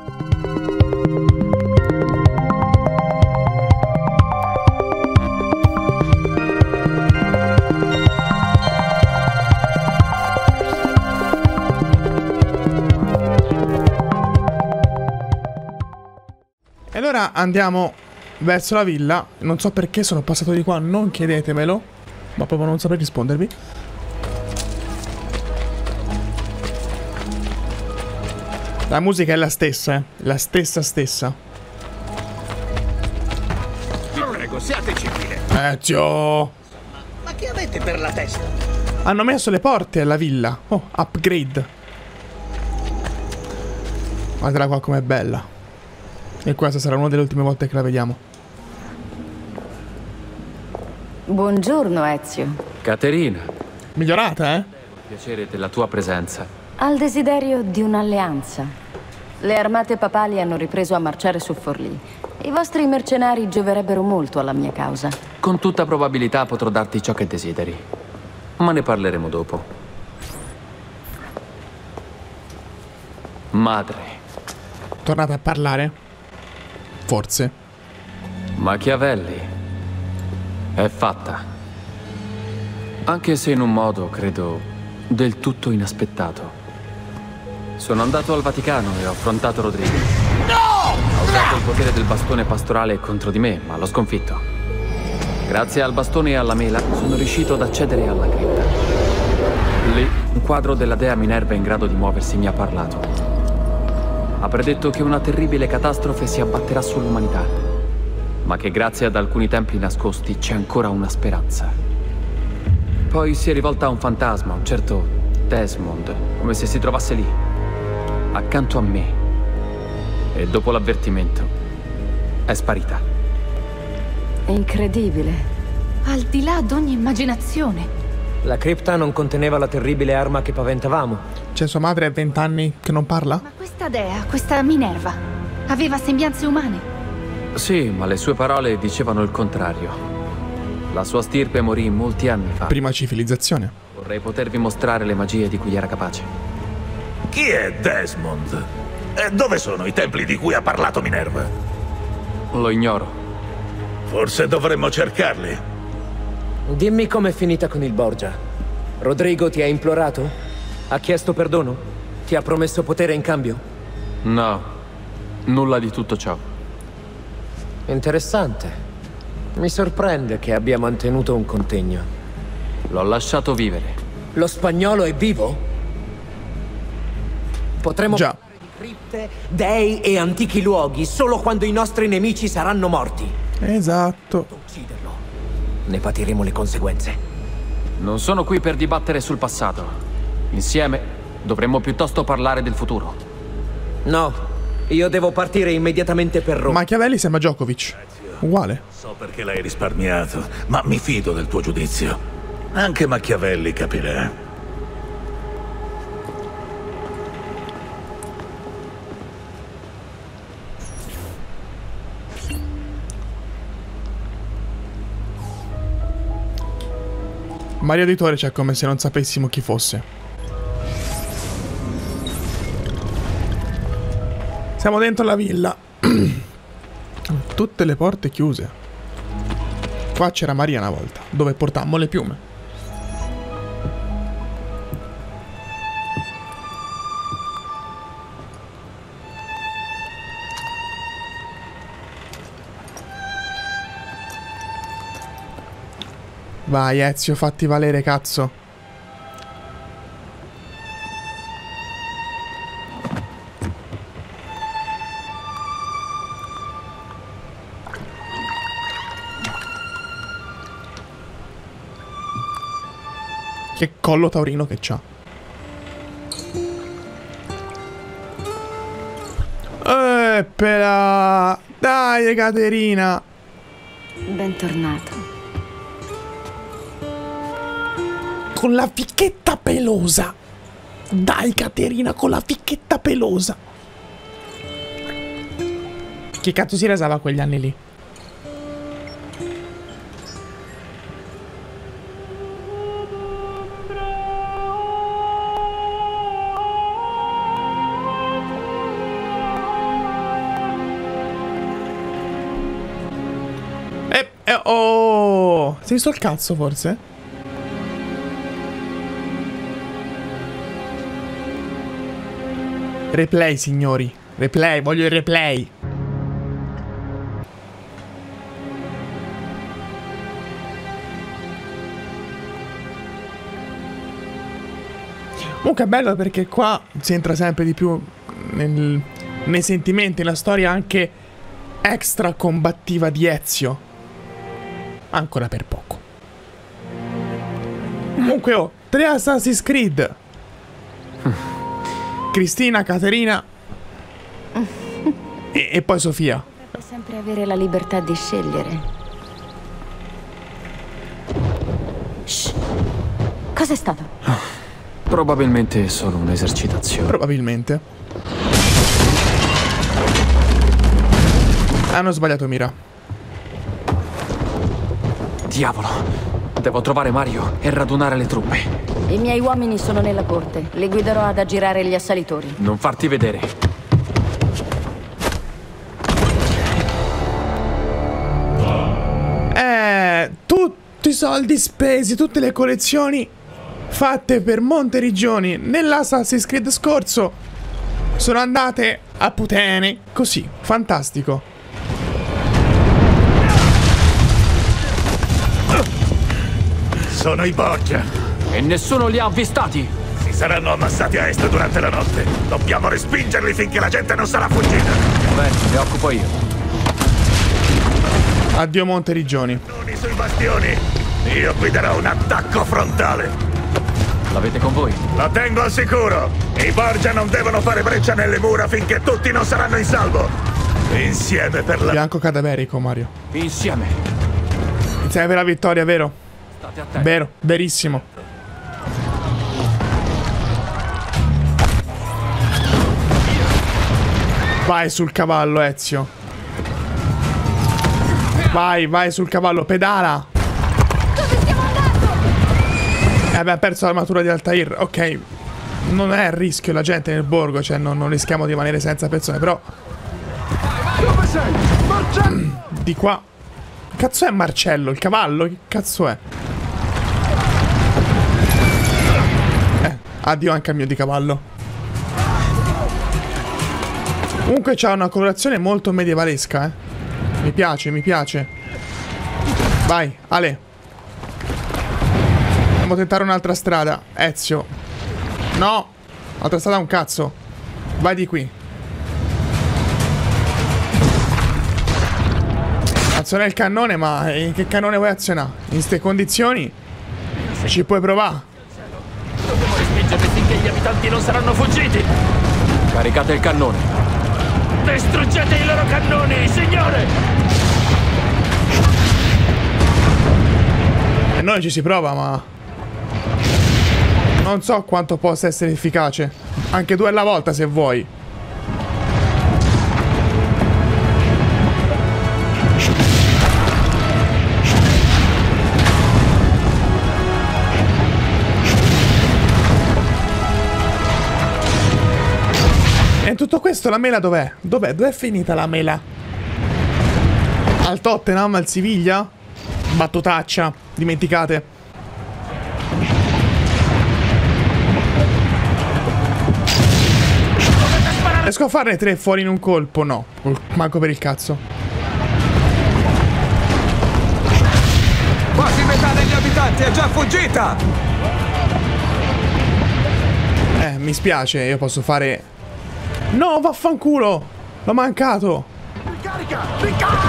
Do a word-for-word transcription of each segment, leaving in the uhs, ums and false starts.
E allora andiamo verso la villa. Non so perché sono passato di qua, non chiedetemelo, ma proprio non saprei rispondervi. La musica è la stessa, eh. La stessa stessa. Vi prego, siate civile. Ezio! Ma che avete per la testa? Hanno messo le porte alla villa. Oh, upgrade. Guardala qua com'è bella. E questa sarà una delle ultime volte che la vediamo. Buongiorno, Ezio. Caterina. Migliorata, eh? Piacere della tua presenza. Al desiderio di un'alleanza. Le armate papali hanno ripreso a marciare su Forlì. I vostri mercenari gioverebbero molto alla mia causa. Con tutta probabilità potrò darti ciò che desideri. Ma ne parleremo dopo. Madre. Tornate a parlare? Forse. Machiavelli. È fatta. Anche se in un modo, credo, del tutto inaspettato. Sono andato al Vaticano e ho affrontato Rodrigo. No! Ha usato il potere del bastone pastorale contro di me, ma l'ho sconfitto. Grazie al bastone e alla mela sono riuscito ad accedere alla cripta. Lì, un quadro della dea Minerva in grado di muoversi mi ha parlato. Ha predetto che una terribile catastrofe si abbatterà sull'umanità, ma che grazie ad alcuni templi nascosti c'è ancora una speranza. Poi si è rivolta a un fantasma, un certo Desmond, come se si trovasse lì, accanto a me. E dopo l'avvertimento è sparita. Incredibile. Al di là d'ogni immaginazione. La cripta non conteneva la terribile arma che paventavamo. C'è sua madre a vent'anni che non parla? Ma questa dea, questa Minerva, aveva sembianze umane. Sì, ma le sue parole dicevano il contrario. La sua stirpe morì molti anni fa. Prima civilizzazione. Vorrei potervi mostrare le magie di cui era capace. Chi è Desmond? E dove sono i templi di cui ha parlato Minerva? Lo ignoro. Forse dovremmo cercarli. Dimmi com'è finita con il Borgia. Rodrigo ti ha implorato? Ha chiesto perdono? Ti ha promesso potere in cambio? No, nulla di tutto ciò. Interessante. Mi sorprende che abbia mantenuto un contegno. L'ho lasciato vivere. Lo spagnolo è vivo? Potremmo Già. parlare di cripte, dei e antichi luoghi solo quando i nostri nemici saranno morti. Esatto. Ucciderlo. Ne patiremo le conseguenze. Non sono qui per dibattere sul passato. Insieme dovremmo piuttosto parlare del futuro. No, io devo partire immediatamente per Roma. Machiavelli sembra Djokovic. Uguale. So perché l'hai risparmiato, ma mi fido del tuo giudizio. Anche Machiavelli capirà. Mario Editore c'è come se non sapessimo chi fosse. Siamo dentro la villa. Tutte le porte chiuse. Qua c'era Maria una volta, dove portammo le piume. Vai Ezio, fatti valere, cazzo. Che collo taurino che c'ha. Eppela! Dai, Caterina! Bentornato. Con la ficchetta pelosa. Dai, Caterina, con la ficchetta pelosa. Chi cazzo si rasava quegli anni lì? Eh, oh! Si è visto il cazzo, forse? Replay, signori. Replay, voglio il replay. Comunque è bello perché qua si entra sempre di più nel, nei sentimenti, la storia anche extra combattiva di Ezio. Ancora per poco. Comunque, oh, tre Assassin's Creed. Cristina, Caterina e, e poi Sofia. Dovrebbe sempre avere la libertà di scegliere. Shh. Cos'è stato? Probabilmente solo un'esercitazione. Probabilmente. Hanno sbagliato mira. Diavolo. Devo trovare Mario e radunare le truppe. I miei uomini sono nella corte. Li guiderò ad aggirare gli assalitori. Non farti vedere. Eh, tutti i soldi spesi, tutte le collezioni fatte per Monteriggioni nell'Assassin's Creed scorso sono andate a putene. Così, fantastico. Sono i Borgia. E nessuno li ha avvistati. Si saranno ammassati a est durante la notte. Dobbiamo respingerli finché la gente non sarà fuggita. Bene, mi occupo io. Addio Monteriggioni. Sui bastioni. Io guiderò un attacco frontale. L'avete con voi? La tengo al sicuro. I Borgia non devono fare breccia nelle mura finché tutti non saranno in salvo. Insieme per la... Bianco cadaverico, Mario. Insieme. Insieme per la vittoria, vero? State attenti. Vero, verissimo. Vai sul cavallo, Ezio. Vai, vai sul cavallo, pedala. Dove stiamo andando? Eh, abbiamo perso l'armatura di Altair. Ok. Non è a rischio la gente nel borgo, cioè non, non rischiamo di rimanere senza persone, però... Dove sei? Marcello! Di qua. Che cazzo è Marcello? Il cavallo? Che cazzo è? Eh, addio anche al mio di cavallo. Comunque c'ha una colorazione molto medievalesca, eh. Mi piace, mi piace. Vai, Ale. Dobbiamo tentare un'altra strada. Ezio. No. Altra strada un cazzo. Vai di qui. Aziona il cannone, ma in che cannone vuoi azionare? In ste condizioni? Ci puoi provare. Dobbiamo respingerli finché gli abitanti non saranno fuggiti. Caricate il cannone. Distruggete i loro cannoni, signore! E noi ci si prova, ma... non so quanto possa essere efficace. Anche due alla volta, se vuoi. E in tutto questo la mela dov'è? Dov'è? Dov'è finita la mela? Al Tottenham? Al Siviglia? Battutaccia. Dimenticate. Riesco a farne tre fuori in un colpo? No. Manco per il cazzo. Quasi metà degli abitanti è già fuggita! Eh, mi spiace, io posso fare... No, vaffanculo! L'ho mancato! Ricarica! Ricarica!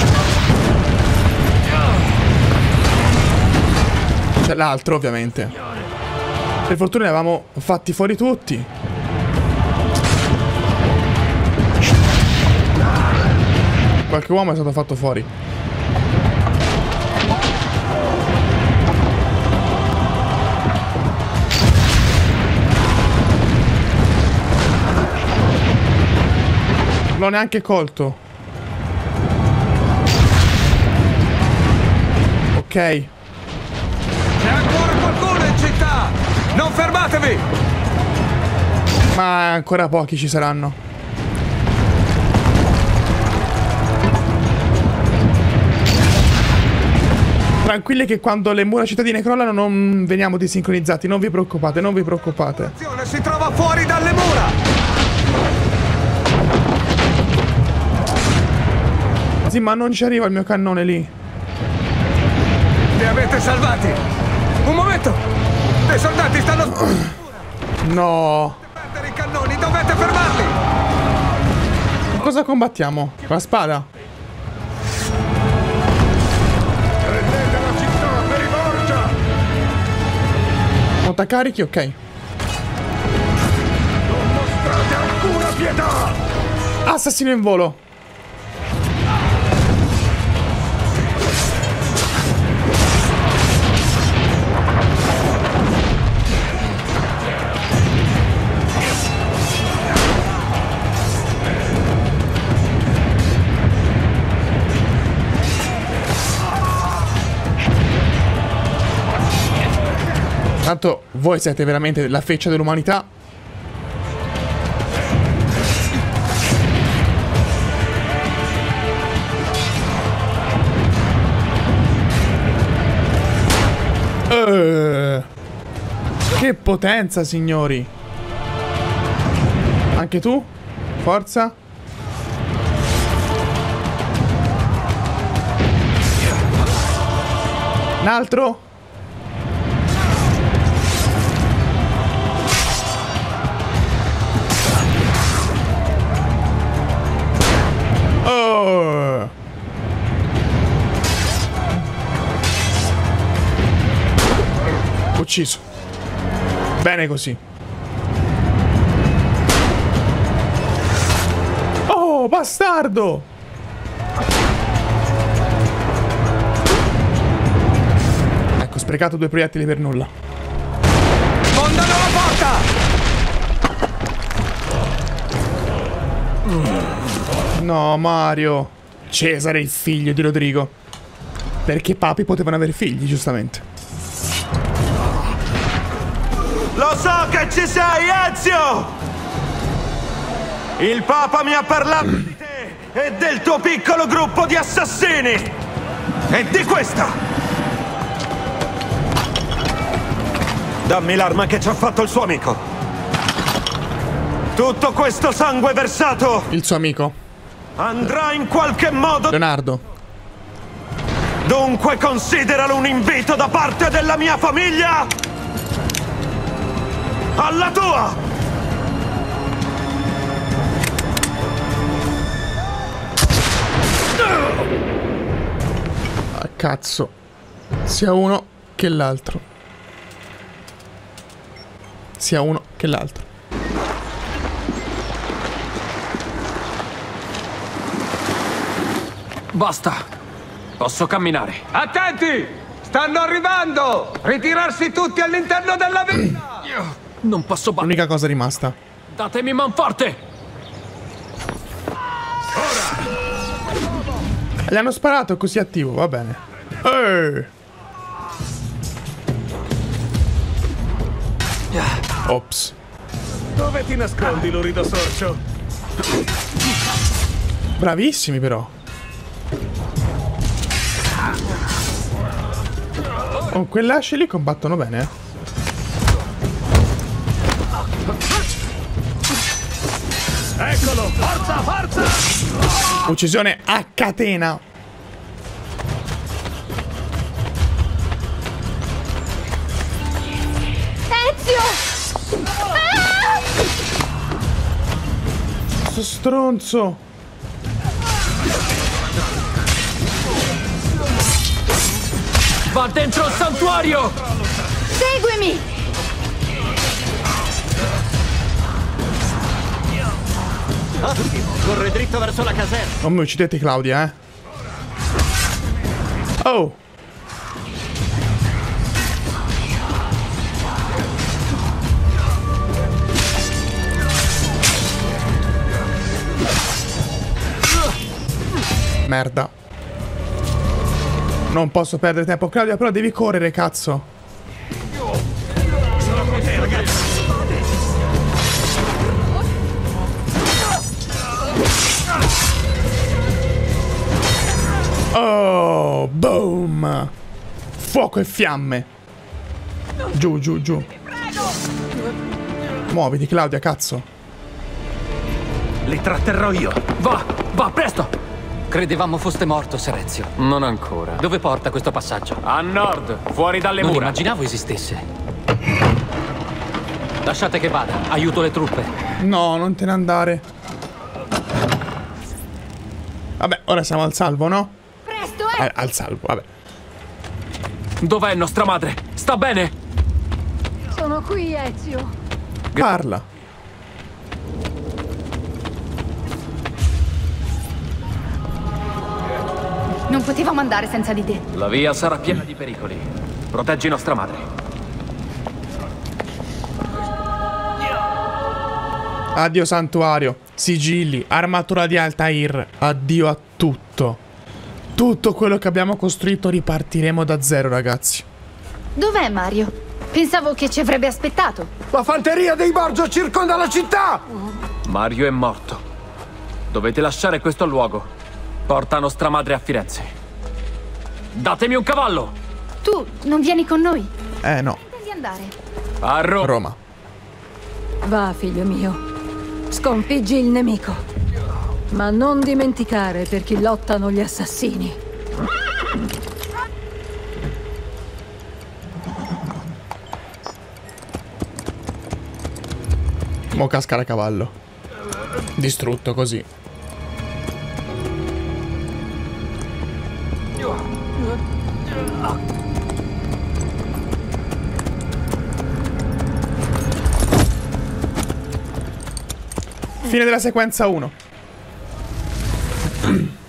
C'è l'altro, ovviamente. Per fortuna ne avevamo fatti fuori tutti. Qualche uomo è stato fatto fuori. Non l'ho neanche colto. Ok. C'è ancora qualcuno in città! Non fermatevi! Ma ancora pochi ci saranno. Tranquilli che quando le mura cittadine crollano non veniamo disincronizzati. Non vi preoccupate, non vi preoccupate. Si trova fuori dalle mura! Sì, ma non ci arriva il mio cannone lì. Li avete salvati! Un momento! Dei soldati stanno... No! Perdere i cannoni, dovete fermarli! Cosa combattiamo? Con la spada? Prendete la città per i Borgia! Montacarichi, ok. Non mostrate alcuna pietà! Assassino in volo. Tanto voi siete veramente la feccia dell'umanità. Uh, che potenza, signori. Anche tu? Forza. Un altro. Oh. Ucciso. Bene così. Oh, bastardo! Ecco, sprecato due proiettili per nulla. Fondano la porta! No, Mario. Cesare, il figlio di Rodrigo. Perché papi potevano avere figli, giustamente. Lo so che ci sei, Ezio! Il Papa mi ha parlato di te e del tuo piccolo gruppo di assassini! E di questa! Dammi l'arma che ci ha fatto il suo amico! Tutto questo sangue versato Il suo amico andrà in qualche modo... Leonardo. Dunque consideralo un invito da parte della mia famiglia alla tua! Ah, cazzo. Sia uno che l'altro. Sia uno che l'altro. Basta. Posso camminare. Attenti! Stanno arrivando! Ritirarsi tutti all'interno della villa! Io non posso battere. L'unica cosa rimasta. Datemi manforte. Gli hanno sparato così attivo, va bene. Ehi. Ops. Dove ti nascondi, lurido sorcio? Bravissimi però. Con quell'asce lì combattono bene, eh. Eccolo! Forza, forza! Uccisione a catena. Ezio! Ah! Sto stronzo. Va dentro il santuario! Seguimi! Ottimo, corre dritto verso la caserma. Non mi uccidete Claudia, eh. Oh. Merda. Non posso perdere tempo, Claudia, però devi correre, cazzo. Oh, boom. fuoco e fiamme. Giù, giù, giù. Muoviti, Claudia, cazzo. Li tratterrò io. Va, va, presto! Credevamo foste morto, Serezio. Non ancora. Dove porta questo passaggio? A nord, fuori dalle Non mura. immaginavo esistesse. Lasciate che vada, aiuto le truppe. No, non te ne andare. Vabbè, ora siamo al salvo, no? Presto, eh! Eh, al salvo, vabbè. Dov'è nostra madre? Sta bene? Sono qui, Ezio. Parla. Non potevamo andare senza di te. La via sarà piena di pericoli. Proteggi nostra madre. Addio santuario, sigilli, armatura di Altair. Addio a tutto. Tutto quello che abbiamo costruito ripartiremo da zero, ragazzi. Dov'è Mario? Pensavo che ci avrebbe aspettato. La fanteria dei Borgia circonda la città! Mario è morto. Dovete lasciare questo luogo. Porta nostra madre a Firenze. Datemi un cavallo! Tu non vieni con noi? Eh no, Intendi andare? A Roma. Roma. Va, figlio mio. Sconfiggi il nemico. Ma non dimenticare per chi lottano gli assassini. Mo casca a cavallo. Distrutto così. Fine della sequenza uno.